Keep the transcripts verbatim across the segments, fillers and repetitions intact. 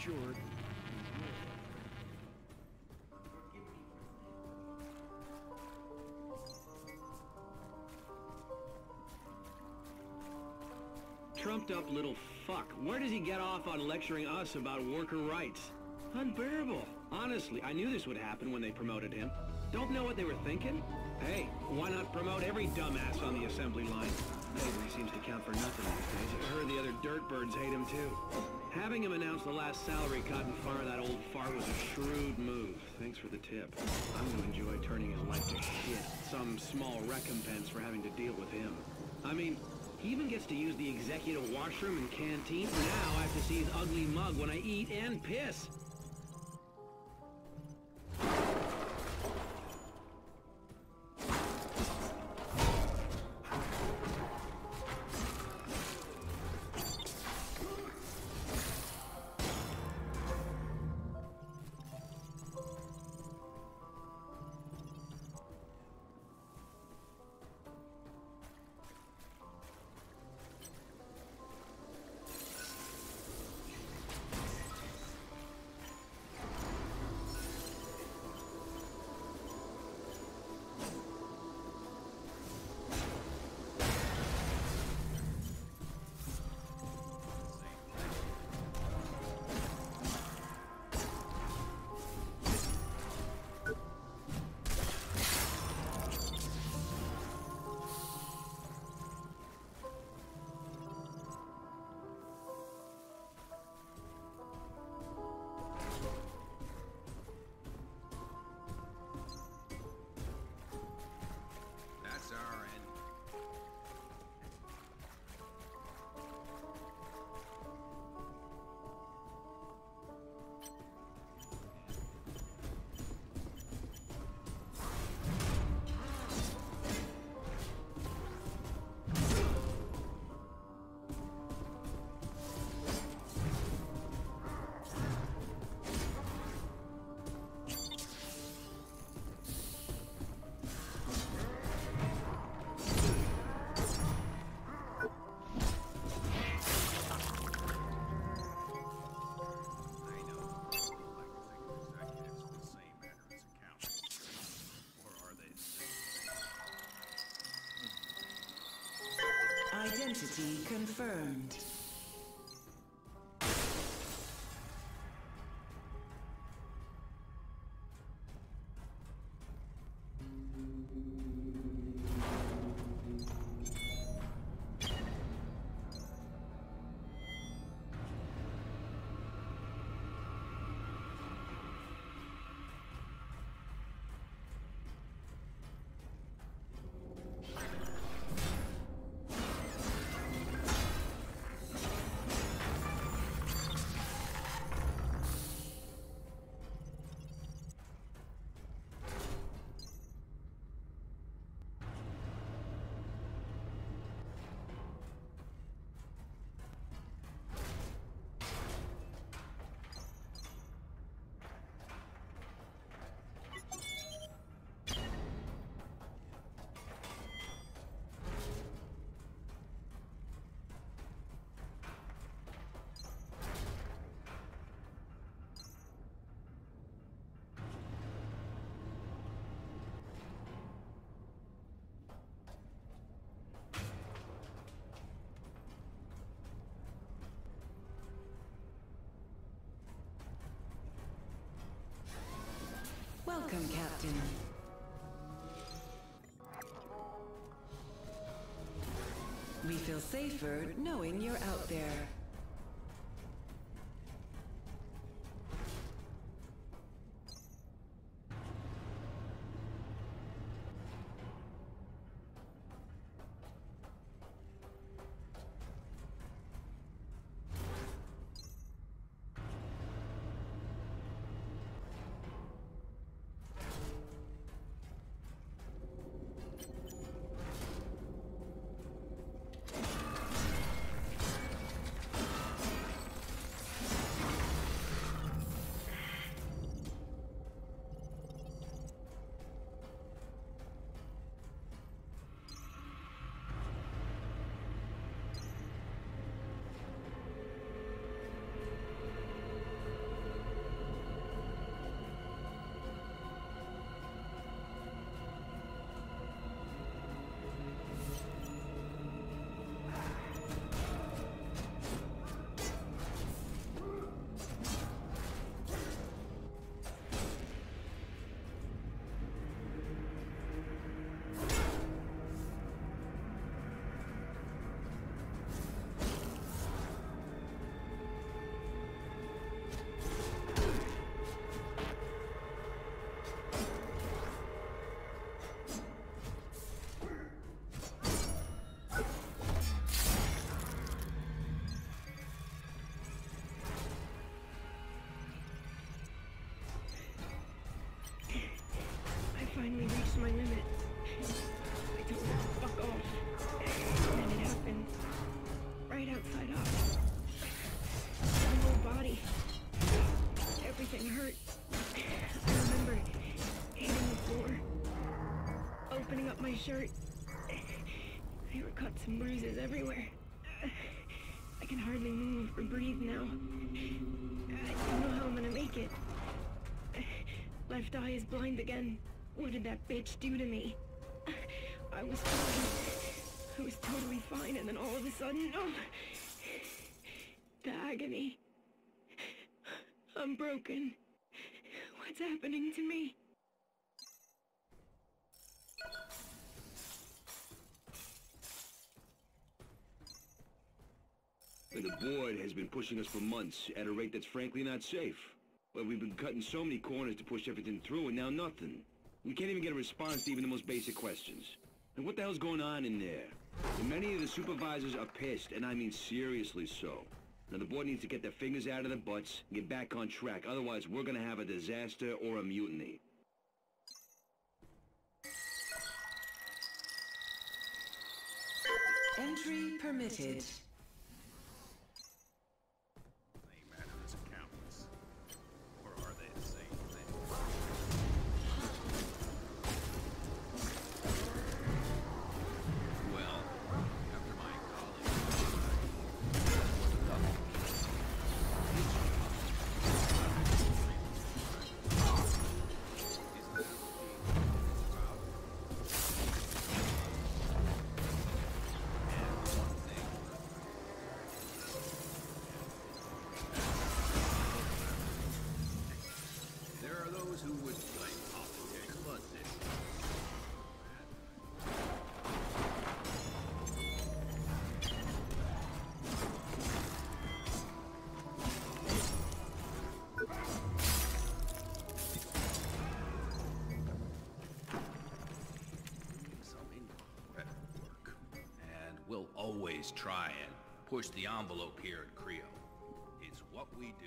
assured. Trumped up little fuck. Where does he get off on lecturing us about worker rights? Unbearable. Honestly, I knew this would happen when they promoted him. Don't know what they were thinking? Hey, why not promote every dumbass on the assembly line? Nobody seems to count for nothing these days. I heard the other dirtbirds hate him too. Having him announce the last salary cut and fire that old fart was a shrewd move. Thanks for the tip. I'm gonna enjoy turning his life to shit. Some small recompense for having to deal with him. I mean, he even gets to use the executive washroom and canteen. Now I have to see his ugly mug when I eat and piss. Identity confirmed. Welcome, Captain. We feel safer knowing you're out there. my shirt. There were cuts and bruises everywhere. I can hardly move or breathe now. I don't know how I'm gonna make it. Left eye is blind again. What did that bitch do to me? I was fine. I was totally fine, and then all of a sudden, oh, the agony. I'm broken. What's happening to me? The board has been pushing us for months at a rate that's frankly not safe. Well, we've been cutting so many corners to push everything through, and now nothing. We can't even get a response to even the most basic questions. And what the hell's going on in there? And many of the supervisors are pissed, and I mean seriously so. Now, the board needs to get their fingers out of their butts and get back on track. Otherwise, we're gonna have a disaster or a mutiny. Entry permitted. We'll always try and push the envelope here at Creo. It's what we do.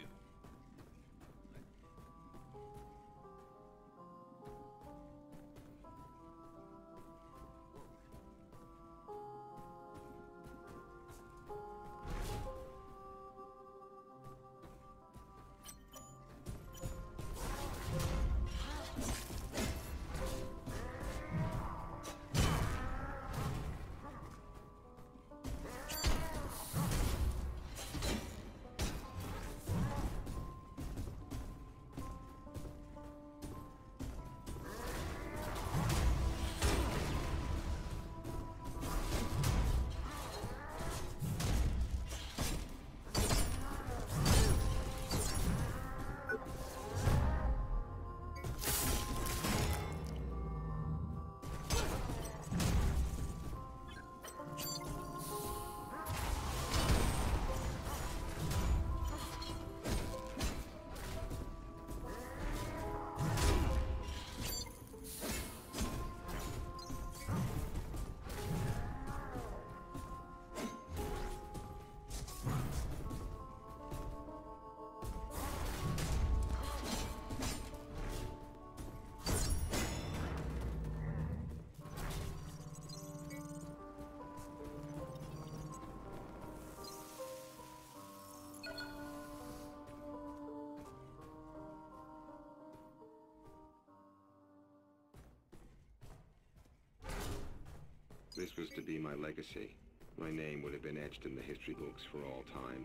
This was to be my legacy. My name would have been etched in the history books for all time.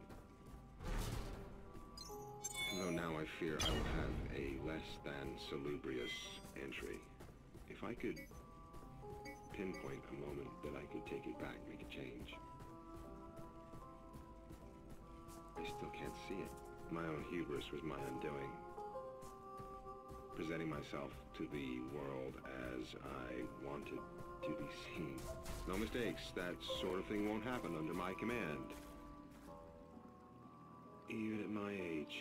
Though now I fear I will have a less than salubrious entry. If I could pinpoint a moment that I could take it back, make a change. I still can't see it. My own hubris was my undoing. Presenting myself to the world as I wanted to be seen. No mistakes, that sort of thing won't happen under my command. Even at my age.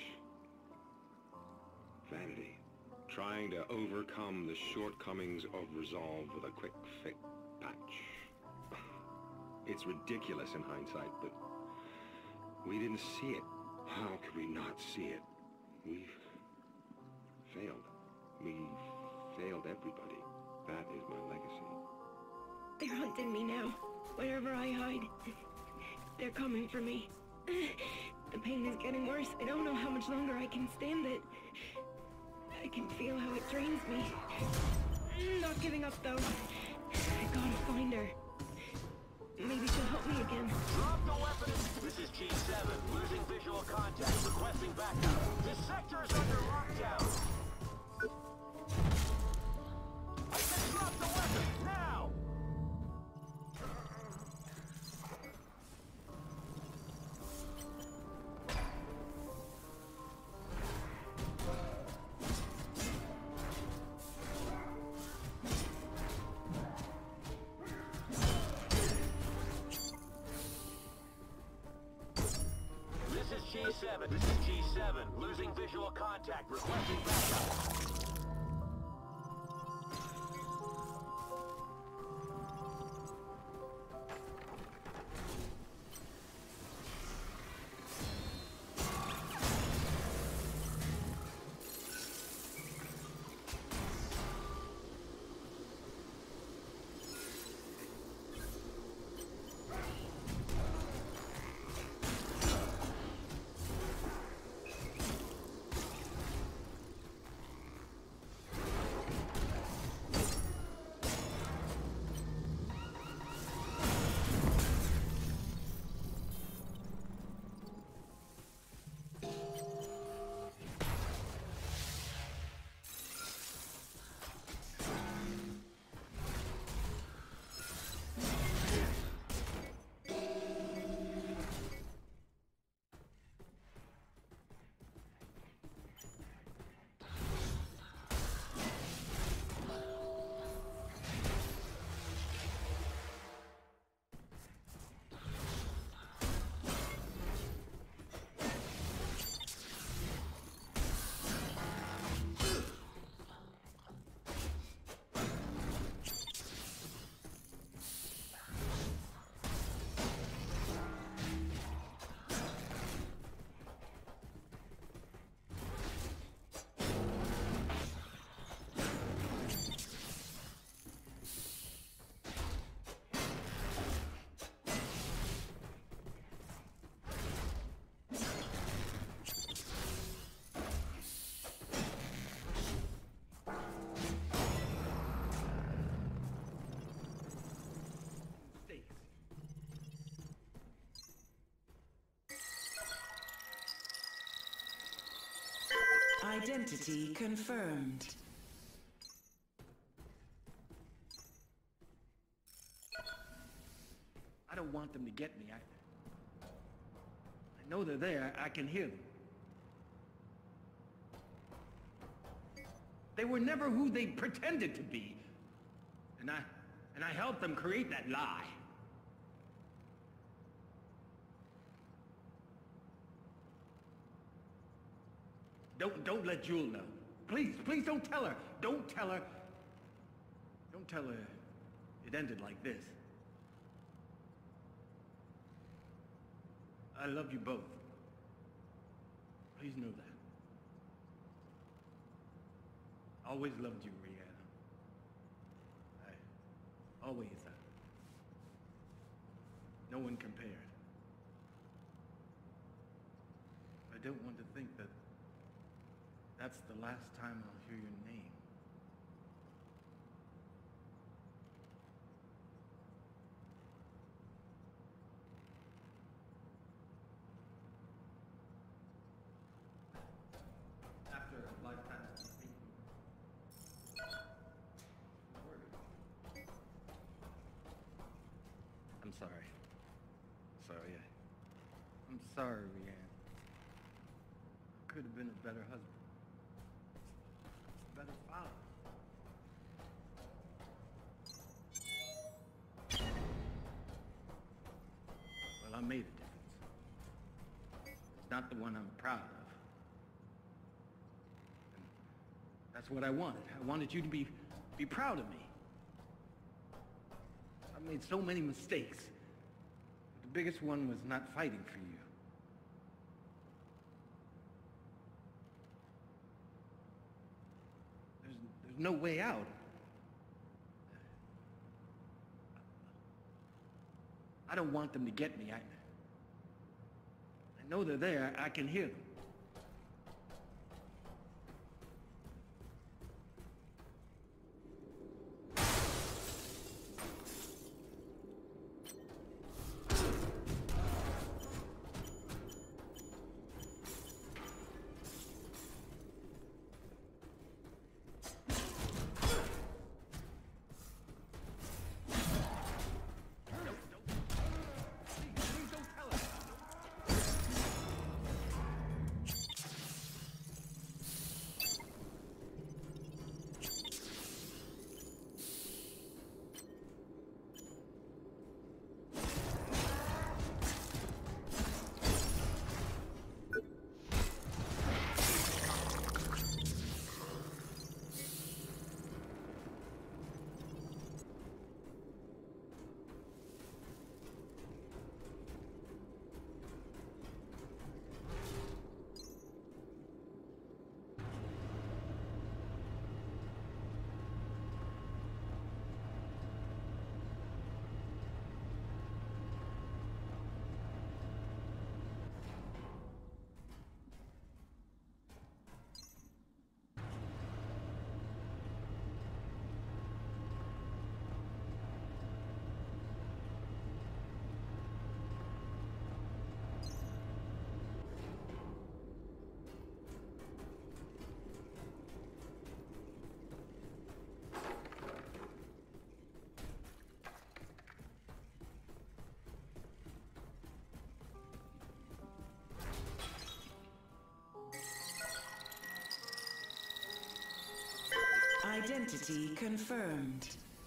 Vanity. Trying to overcome the shortcomings of resolve with a quick fix patch. It's ridiculous in hindsight, but we didn't see it. How could we not see it? We failed. We failed everybody. That is my legacy. They're hunting me now. Wherever I hide, they're coming for me. The pain is getting worse. I don't know how much longer I can stand it. I can feel how it drains me. Not giving up, though. gotta find her. Maybe she'll help me again. Drop the weapon! This is G seven, losing visual contact, requesting backup. This sector is under lockdown. I said drop the weapon, now! G seven, this is G seven, losing visual contact, requesting backup. Identity confirmed. I don't want them to get me. I, I know they're there. I can hear them. They were never who they pretended to be. And I, and I helped them create that lie. Don't, don't let Jewel know. Please, please don't tell her. Don't tell her. Don't tell her it ended like this. I love you both. Please know that. Always loved you, Rihanna. I always have. No one compared. I don't want to think that that's the last time I'll hear your name. After a lifetime of thinking. I'm sorry. Sorry. I, I'm sorry, Rihanna. I could have been a better husband. Better father. Well, I made a difference. It's not the one I'm proud of. And that's what I wanted. I wanted you to be, be proud of me. I made so many mistakes. The biggest one was not fighting for you. There's no way out. I don't want them to get me. I, I know they're there. I can hear them. Identity confirmed.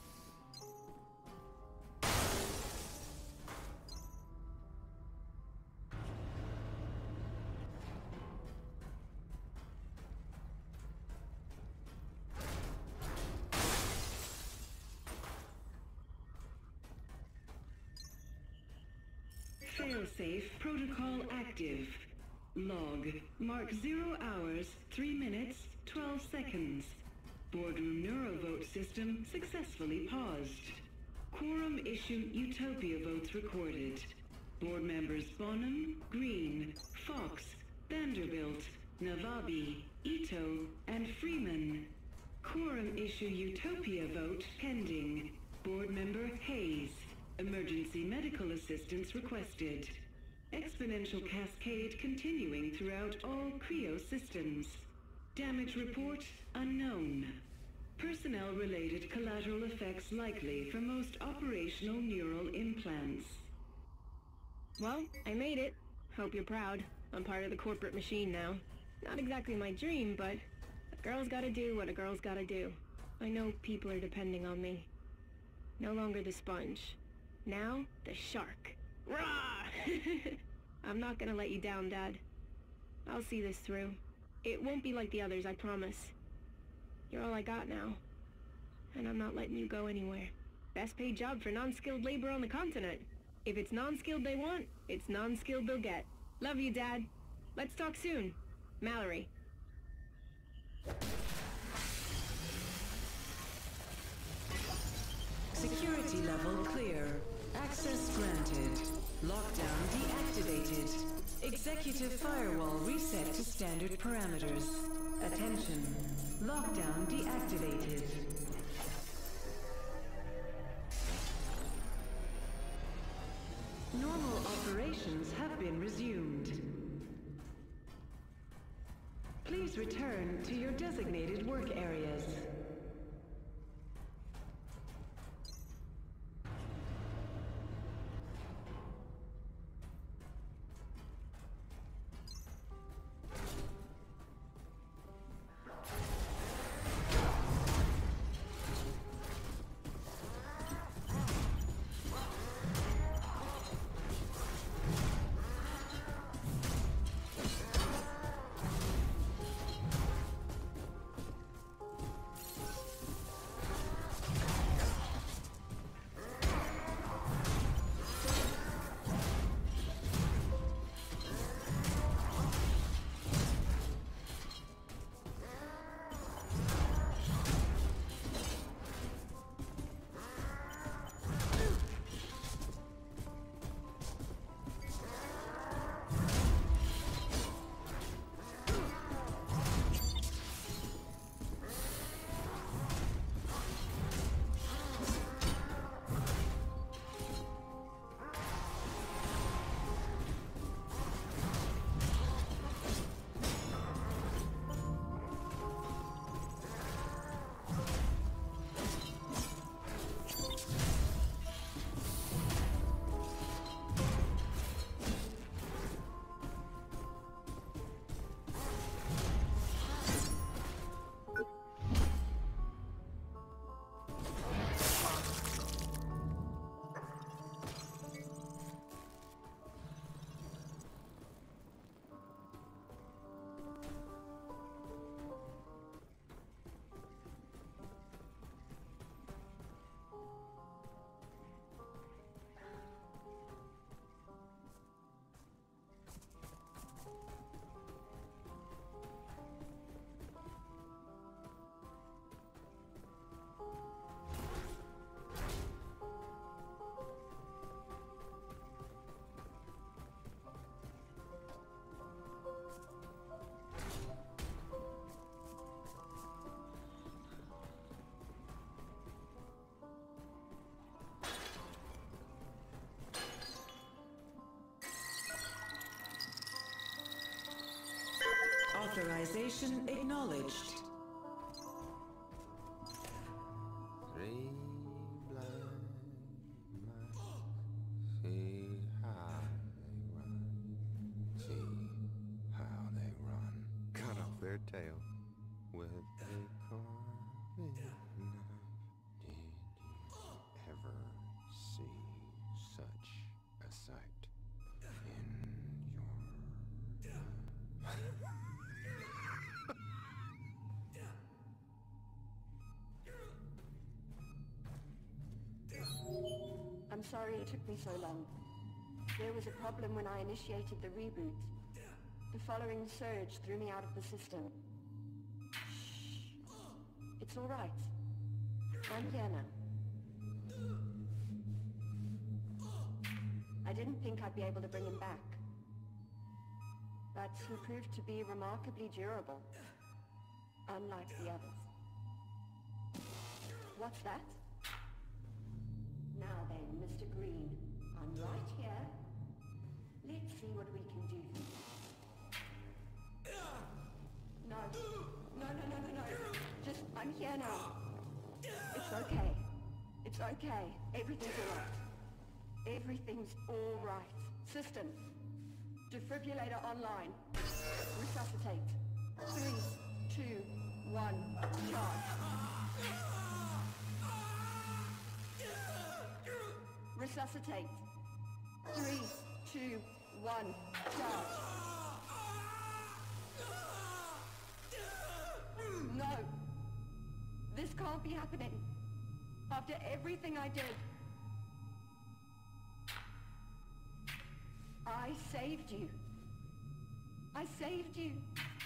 Failsafe protocol active. Log. Mark zero hours, three minutes, twelve seconds. Boardroom neurovote system successfully paused. Quorum issue Utopia votes recorded. Board members Bonham, Green, Fox, Vanderbilt, Navabi, Ito, and Freeman. Quorum issue Utopia vote pending. Board member Hayes. Emergency medical assistance requested. Exponential cascade continuing throughout all Creo systems. Damage report unknown. Personnel-related collateral effects likely for most operational neural implants. Well, I made it. Hope you're proud. I'm part of the corporate machine now. Not exactly my dream, but a girl's gotta do what a girl's gotta do. I know people are depending on me. No longer the sponge. Now, the shark. Rah! I'm not gonna let you down, Dad. I'll see this through. It won't be like the others, I promise. You're all I got now. And I'm not letting you go anywhere. Best paid job for non-skilled labor on the continent. If it's non-skilled they want, it's non-skilled they'll get. Love you, Dad. Let's talk soon. Mallory. Security level clear. Access granted. Lockdown deactivated. Executive firewall reset to standard parameters. Attention. Lockdown deactivated. Normal operations have been resumed. Please return to your designated work areas. Authorization acknowledged. Three blind mice, see how they run, see how they run. Cut off their tail with a carving. sorry it took me so long. There was a problem when I initiated the reboot. The following surge threw me out of the system. Shh. It's all right. I'm here now. I didn't think I'd be able to bring him back. But he proved to be remarkably durable. Unlike the others. What's that? Now then, Mister Green, I'm right here. Let's see what we can do. No. No, no, no, no, no. Just, I'm here now. It's okay. It's okay. Everything's all right. Everything's all right. System. Defibrillator online. Resuscitate. Three, two, one, charge. Resuscitate. Three, two, one, charge. No. This can't be happening. After everything I did. I saved you. I saved you.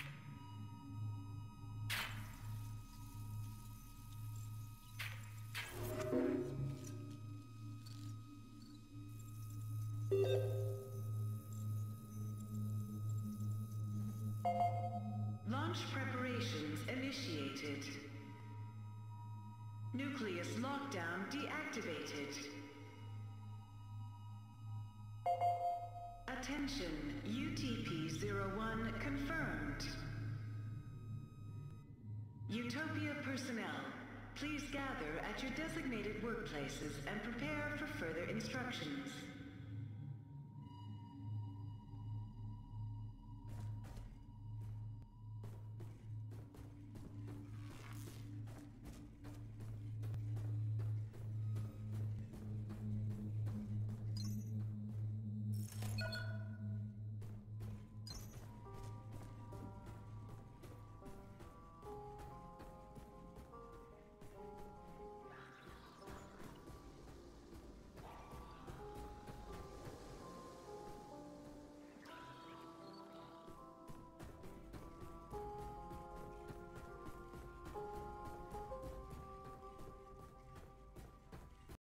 Launch preparations initiated. Nucleus lockdown deactivated. Attention, U T P zero one confirmed. Utopia personnel, please gather at your designated workplaces and prepare for further instructions.